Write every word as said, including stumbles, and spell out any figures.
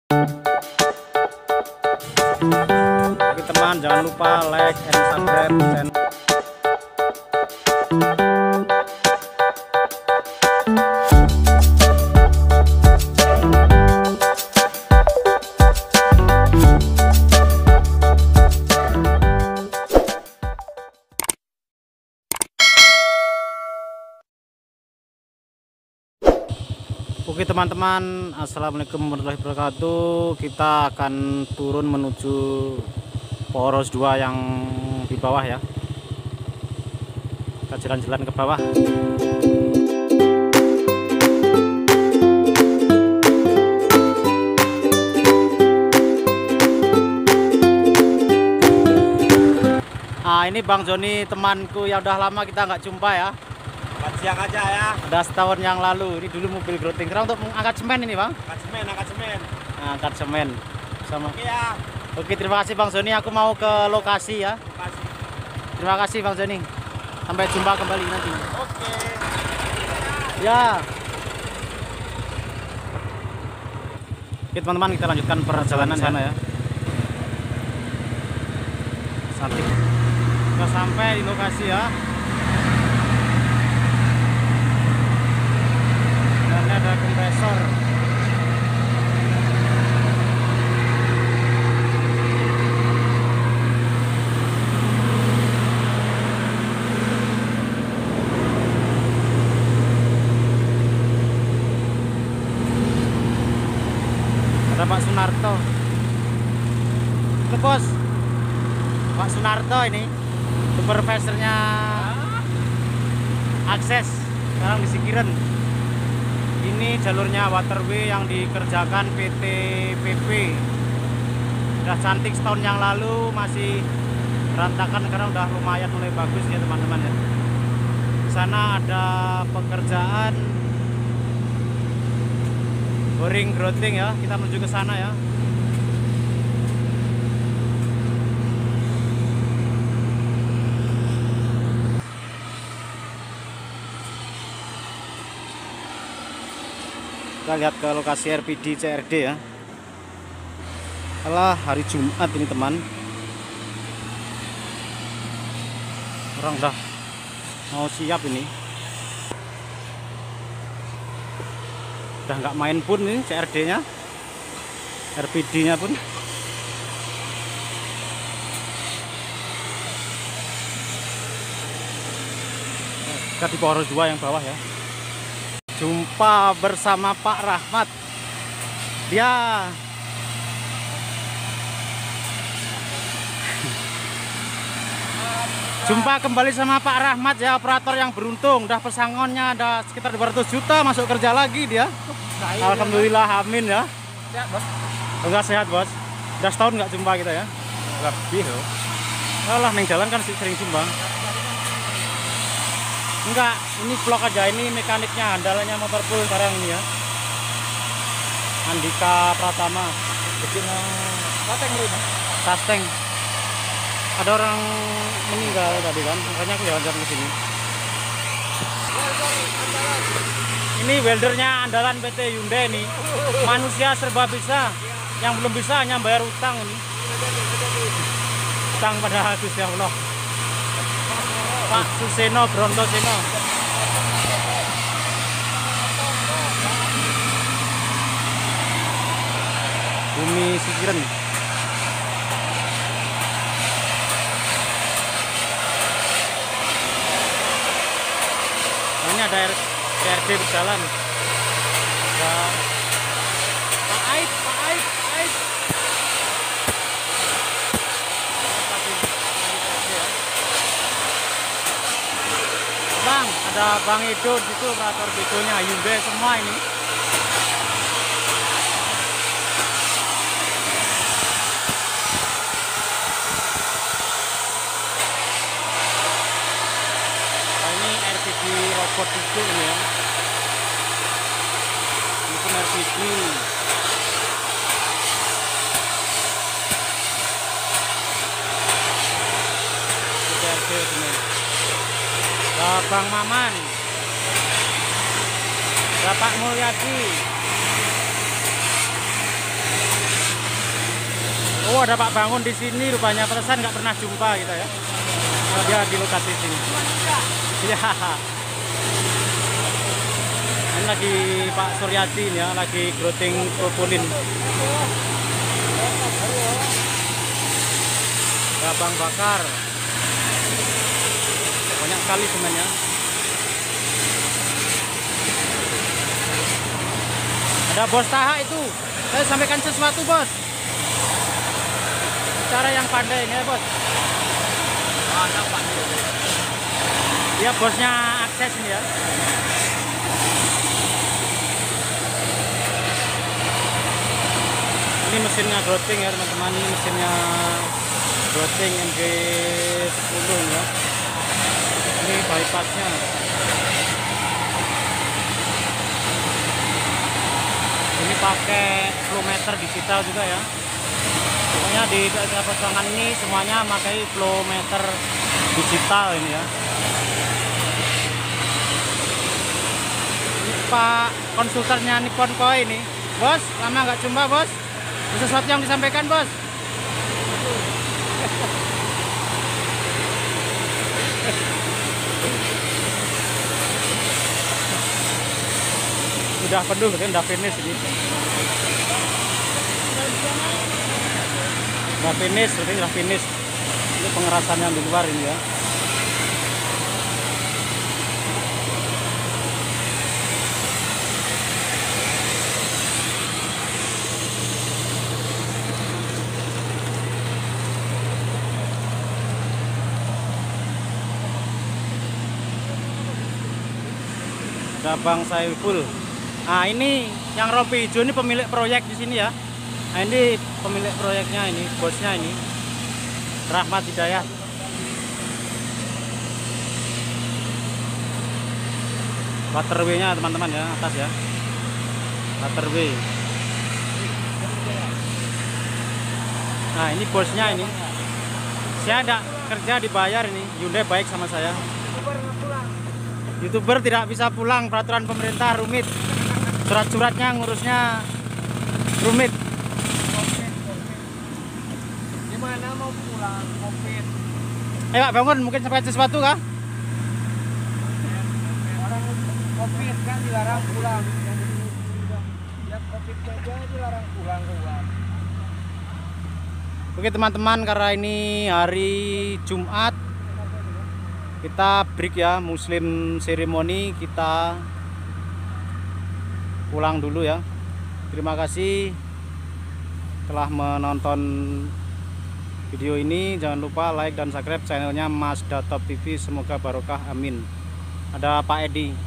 Oke teman, jangan lupa like and subscribe channel. Oke teman-teman, assalamualaikum warahmatullahi wabarakatuh. Kita akan turun menuju poros dua yang di bawah ya. Kita jalan-jalan ke bawah. Nah ini Bang Joni, temanku yang udah lama kita nggak jumpa ya. Siang aja ya. Udah setahun yang lalu. Ini dulu mobil Growthing. Sekarang untuk mengangkat semen ini Bang. Angkat semen, angkat semen. Nah, angkat semen sama. Oke ya. Oke, terima kasih Bang Joni. Aku mau ke lokasi ya. Terima kasih. Terima kasih Bang Joni. Sampai jumpa kembali nanti. Oke. Ya. Oke teman-teman, kita lanjutkan perjalanan sana ya. Sampai kita sampai di lokasi ya. Dan ada kompresor. Ada Pak Sunarto. Itu bos, Pak Sunarto ini supervisornya Akses. Sekarang di Sikiren. Ini jalurnya waterway yang dikerjakan P T P P. Udah cantik setahun yang lalu, masih berantakan, sekarang udah lumayan mulai bagus ya teman-teman ya. Di sana ada pekerjaan boring Growthing ya, kita menuju ke sana ya. Kita lihat ke lokasi R P D C R D ya. Alah, hari Jumat ini teman. Orang udah mau siap ini. Udah nggak main pun ini C R D-nya. R P D-nya pun. Kita di poros dua yang bawah ya. Jumpa bersama Pak Rahmat. Dia Jumpa kembali sama Pak Rahmat ya, operator yang beruntung. Udah pesangonnya ada sekitar dua ratus juta, masuk kerja lagi dia. Alhamdulillah, amin ya. Sehat, Bos. Enggak sehat, Bos. Udah setahun nggak jumpa kita ya. Lebih loh. Alah, neng jalan kan sering jumpa. Enggak, ini vlog aja, ini mekaniknya, andalannya Motorpool sekarang ini ya. Andika Pratama. Bikin Sasteng dulu ini. Sasteng. Ada orang meninggal tadi kan, makanya aku jalan-jalan ke sini. Ini weldernya andalan P T Hyundai ini. Manusia serba bisa. Yang belum bisa hanya bayar utang ini. Utang pada Gusti Allah. Pak Suseno Brontoseno. Bumi Sikiren. Ini ada C R D berjalan. Ya. Pak Ait, Pak Ait, Pak Ait. Bang, ada Bang Edo di situ, operator begonya Hyundai semua ini. Nah, ini R P D robot itu ini ya. Ini pun R P D. R P D ini. Nah, Bang Maman, Bapak Mulyadi, ada Pak Bangun di sini, rupanya pesan nggak pernah jumpa kita ya. Nah, dia di lokasi sini. Ya. Ini lagi Pak Suryadi ya, lagi growting propolis. Gabang bakar. Banyak sekali sebenarnya. Ada Bos Taha itu. Saya sampaikan sesuatu, Bos. Cara yang pandai ini ya, Bos. Ada Pak. Ya, bosnya akses ini ya. Ini mesinnya growting ya, teman-teman. Ini mesinnya growting M G sepuluh ya. Ini bypassnya. Ini pakai flow meter digital juga ya. Pokoknya di daerah potongan ini semuanya pakai flow meter digital ini ya. Ini Pak konsultannya Nippon Koi ini. Bos, lama nggak jumpa, Bos. Ada sesuatu yang disampaikan, Bos. Udah penuh kan, udah finish ini. Udah finish, ini udah finish. Ini pengerasan yang di luar ini ya. Bang Saiful. Nah, ini yang rompi hijau ini pemilik proyek di sini ya. Nah, ini pemilik proyeknya ini, bosnya ini. Rahmat Hidayat. Waterway-nya teman-teman ya, atas ya. Waterway. Nah, ini bosnya ini. Saya ada kerja dibayar ini. Hyundai baik sama saya. YouTuber tidak bisa pulang, peraturan pemerintah rumit. Surat-suratnya ngurusnya rumit. Gimana mau pulang Covid? Eh Pak Bangun, mungkin sampai sesuatu kah? Orang Covid kan dilarang pulang. Ya Covid aja dilarang pulang keluar. Oke teman-teman, karena ini hari Jumat, kita break ya, Muslim ceremony, kita pulang dulu ya. Terima kasih telah menonton video ini. Jangan lupa like dan subscribe channelnya Mazda Top T V. Semoga barokah, amin. Ada Pak Edi.